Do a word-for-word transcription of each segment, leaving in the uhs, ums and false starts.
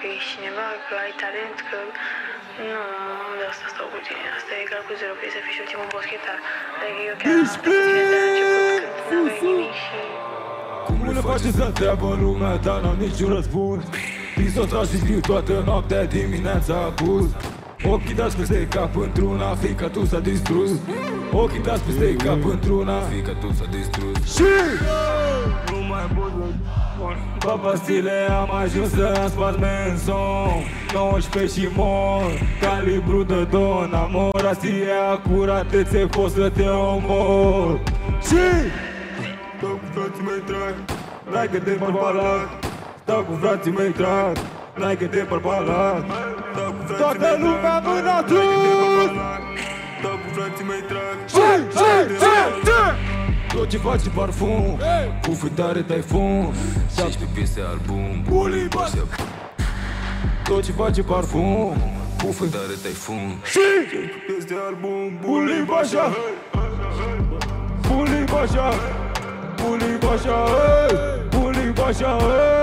ești cineva, că ai talent, că nu, de asta stau cu tine. Asta e egal cu zero, că să fii și ultimul boschetar. Adică eu chiar am stat cu tine de la început, când n-aveai nimic și... Cum le face să întreabă lumea ta, n-am niciun răspuns. Pisotat și scriu toată noaptea, dimineața acuz. Ochii dați peste cap într-una, fiica tu s-a distrus. Ochii dați peste cap într-una, fiica tu s-a distrus. Și nu mai pot pe pastile am ajuns să-mi spart menson. Nouăsprezece și mor, calibru de don. Amor, astie acuratețe, pot să te omor. Și stau cu frații mei trag, n-ai că te bărbalat. Stau cu frații mei trag, n-ai că te bărbalat. Toată lumea mâna sus! Stau cu frații mei trag, și, și, și, și! Tot ce faci e parfum, cu fântare dai fum. șaisprezece piese album, bully bașa. Tot ce faci e parfum, cu fântare dai fum. șaisprezece piese album, bully bașa. Bully bașa, bully bașa, bully bașa.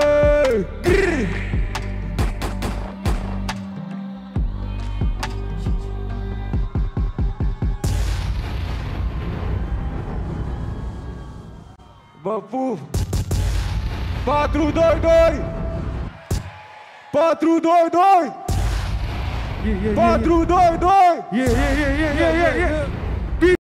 Vă pup! patru doi doi! patru doi doi! patru doi doi!